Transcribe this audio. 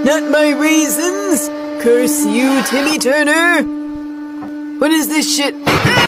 Not my raisins! Curse you, Timmy Turner! What is this shit?